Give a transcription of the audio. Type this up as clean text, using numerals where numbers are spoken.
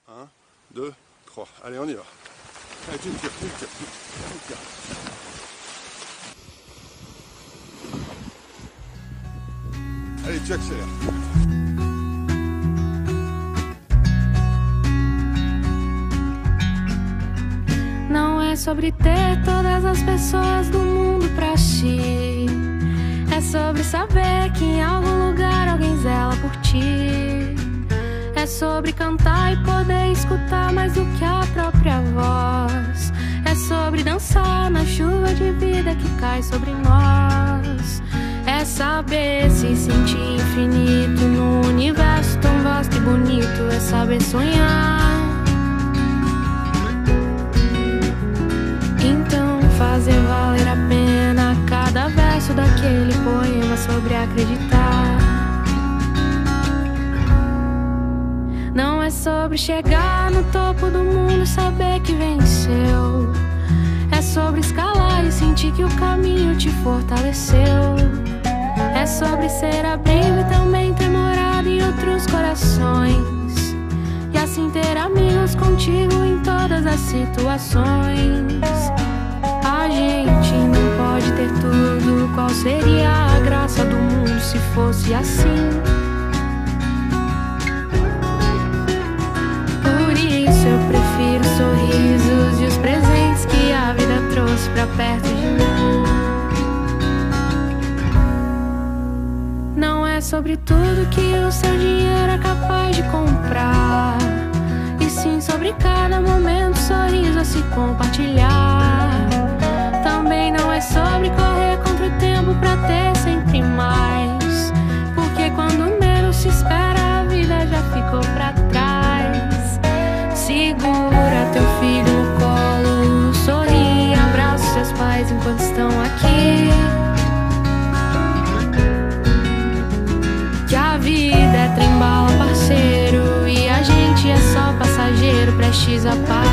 1, 2, 3. Allez, on y va. Allez, tu tires, tu tires, tu tires. Allez, tu accélères. Não é sobre ter todas as pessoas do mundo pra ti. É sobre saber que em algum lugar alguém zela por ti. É sobre cantar e poder escutar mais do que a própria voz. É sobre dançar na chuva de vida que cai sobre nós. É saber se sentir infinito num universo tão vasto e bonito. É saber sonhar. Então fazer valer a pena cada verso daquele poema sobre acreditar. Não é sobre chegar no topo do mundo e saber que venceu. É sobre escalar e sentir que o caminho te fortaleceu. É sobre ser abrigo e também ter morado em outros corações. E assim ter amigos contigo em todas as situações. A gente não pode ter tudo. Qual seria a graça do mundo se fosse assim? Por isso eu prefiro os sorrisos e os presentes que a vida trouxe pra perto de mim. Não é sobre tudo que o seu dinheiro é capaz de comprar, e sim sobre cada momento, sorriso a se compartilhar. Também não é sobre correr contra o tempo pra ter sempre mais, porque quando menos se espera a vida já ficou pra trás. Segura teu filho no colo, sorri, abraça seus pais enquanto estão aqui. Que a vida é trem-bala, parceiro, e a gente é só passageiro prestes a parar.